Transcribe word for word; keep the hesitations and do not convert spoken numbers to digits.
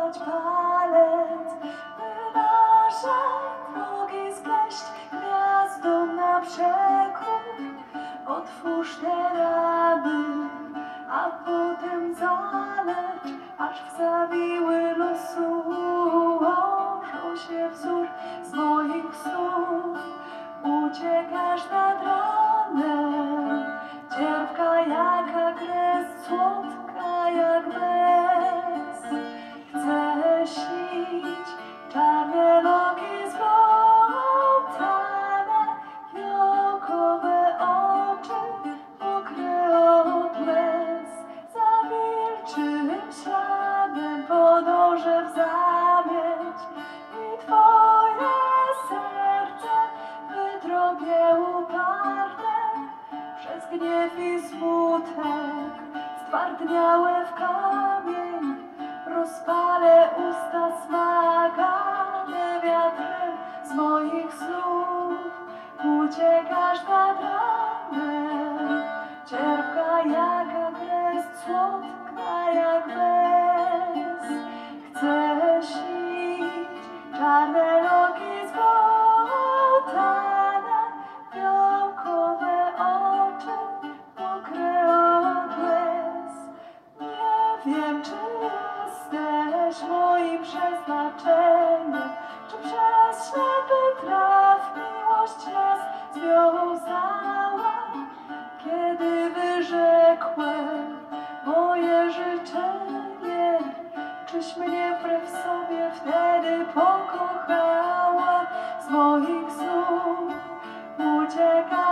podać palec, by nasze drogi spleść gwiazdą na przekór. Otwórz te ramy, a potem zalecz, aż w zawiły losu ułożył się wzór z moich snów. Uciekasz nad ranem, cierpka jaka kres, słodka jak bez. Chcę śnić, czarne nogi zbłotane, fiołkowe oczy, mokre od łez. Za wilczym śladem podążę w zamieć i twoje serce wytrąbię uparte przez gniew i smutek, stwardniałe w kamień. Rozpalę usta smagane wiatrem z moich snów. Uciekasz nad ranem, cierpka jaka kres, słodka jak bez. Chcę śnić, czarne loki zbłotane, fiołkowe oczy, mokre od łez. Nie wiem, czy jesteś moim przeznaczeniem, czy przez ślepy traf miłość nas związała. Kiedy wyrzekłem moje życzenie, czyś mnie wbrew sobie wtedy pokochała? Z moich snów ucieka